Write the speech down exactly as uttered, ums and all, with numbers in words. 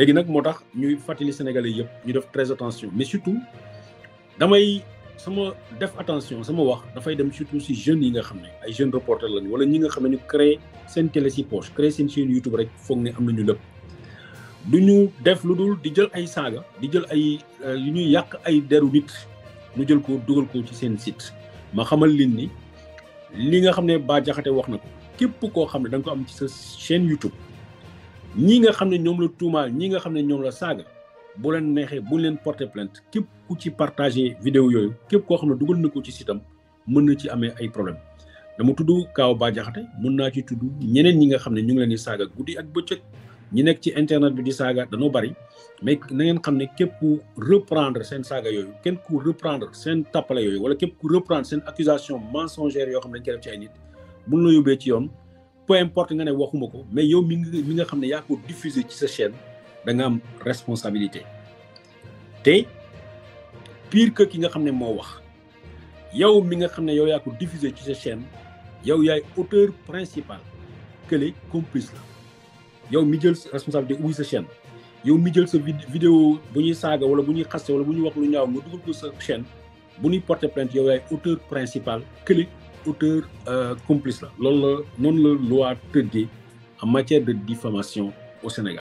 léegi nag moo tax ñuy fàttali Sénégalais yëpp ñu def très attention mais surtout damay sama def attention sama wax dafay dem surtout si jeunes yi nga xam ne ay jeunes reporters lañu wala ñi nga xam ne ñu créé seen télé si poche créé seen chaîne YouTube rek foog ne am nañu lépp du ñu def lu dul di jël ay saaga di jël ay yu ñuy yàq ay deru nit mu jël ko dugal ko ci seen site ma xamal leen ni li nga xam ne Bah Diakhaté wax na ko képp koo xam ne da nga ko am ci sa chaîne YouTube ñi nga xam ne ñoom la tuumaal ñi nga xam ne ñoom la saaga bu leen neexee bu leen porter plainte képp ku ci partager vidéo yooyu képp koo xam ne dugal na ko ci sitam mën na ci amee ay problème dama tudd kaaw Bah Diakhaté mën naa ci tudd ñeneen ñi nga xam ne ñu ngi leen di saaga guddi ak bëccëg ñi nekk ci internet bi di saaga dañoo bari mais na ngeen xam ne képp ku reprendre seen saaga yooyu kenn ku reprendre seen tappale yooyu wala képp ku reprendre seen accusation mensongère yoo xam ne dañ koy def ci ay nit buñ la yóbbee ci yoon peu importe nga ne waxuma ko mais yow mi nga mi nga xam ne yaa ko diffuser ci sa chaîne da nga am responsabilité te pire que ki nga xam ne moo wax yow mi nga xam ne yow yaa ko diffuser ci sa chaîne yow yaay auteur principal que les complices la yow mi jël responsabilité ubbi sa chaîne yow mi jël sa vidéo bu ñuy saaga wala bu ñuy xaste wala bu ñuy wax lu ñaaw nga dugal ko sa chaîne bu ñuy porter plainte yow yaay auteur principal que les auteur complice la loolu la noonu la loi tëddee en matière de diffamation au Sénégal.